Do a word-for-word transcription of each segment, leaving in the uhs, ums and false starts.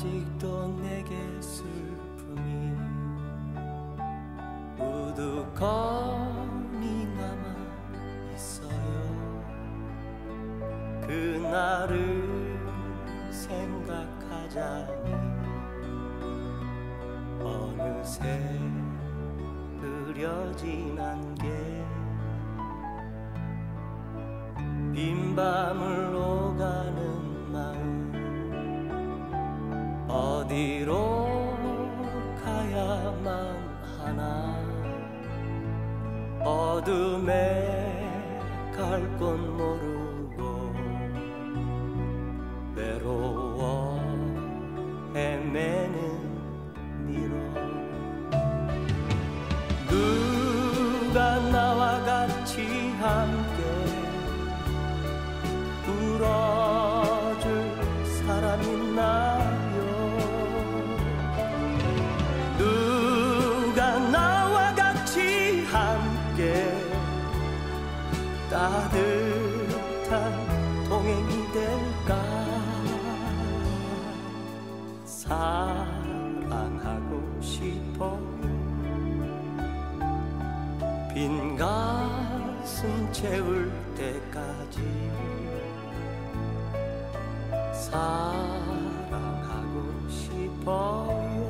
아직도 내게 슬픔이 우두커니 남아 있어요. 그날을 생각하자니 어느새 흐려진 안개 빈 밤을 오가는 마음 어디로 가야만 하나 어둠에 갈 곳 모르고 외로워 헤매는 미로 누가 나와 같이 함께 울어줄 사람 있나요? 누가 나와 같이 함께 따뜻한 동행이 될까? 사랑하고 싶어요. 빈 가슴 채울 때까지 사랑하고 싶어요.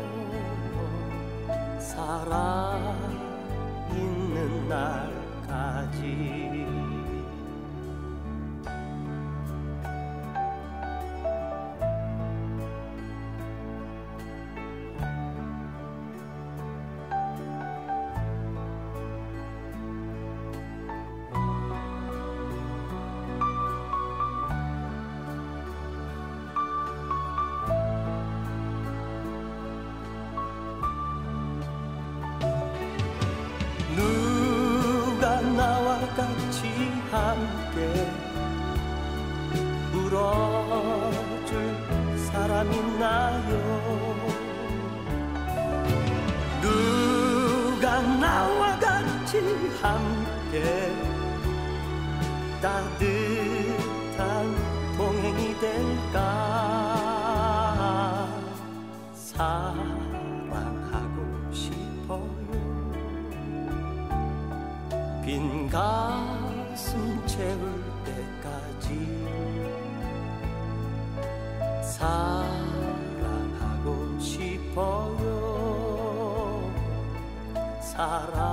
살아있는 날까지. 누가 나와 같이 함께 울어줄 사람 있나요? 누가 나와 같이 함께 따뜻한 동행이 될까? 사랑하고 싶어요. 빈 가슴 채울 때까지 사랑하고 싶어요. 사랑